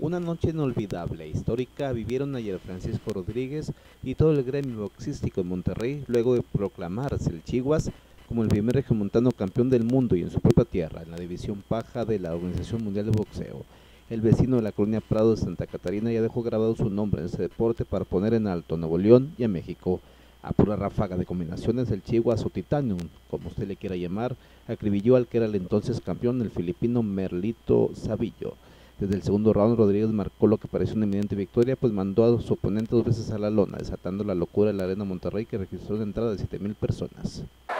Una noche inolvidable e histórica vivieron ayer Francisco Rodríguez y todo el gremio boxístico en Monterrey luego de proclamarse el Chivas como el primer regiomontano campeón del mundo y en su propia tierra, en la división paja de la Organización Mundial de Boxeo. El vecino de la colonia Prado de Santa Catarina ya dejó grabado su nombre en ese deporte para poner en alto a Nuevo León y a México. A pura ráfaga de combinaciones, el Chivas o Titanium, como usted le quiera llamar, acribilló al que era el entonces campeón, el filipino Merlito Sabillo. Desde el segundo round, Rodríguez marcó lo que pareció una eminente victoria, pues mandó a su oponente 2 veces a la lona, desatando la locura en la Arena Monterrey, que registró una entrada de 7,000 personas.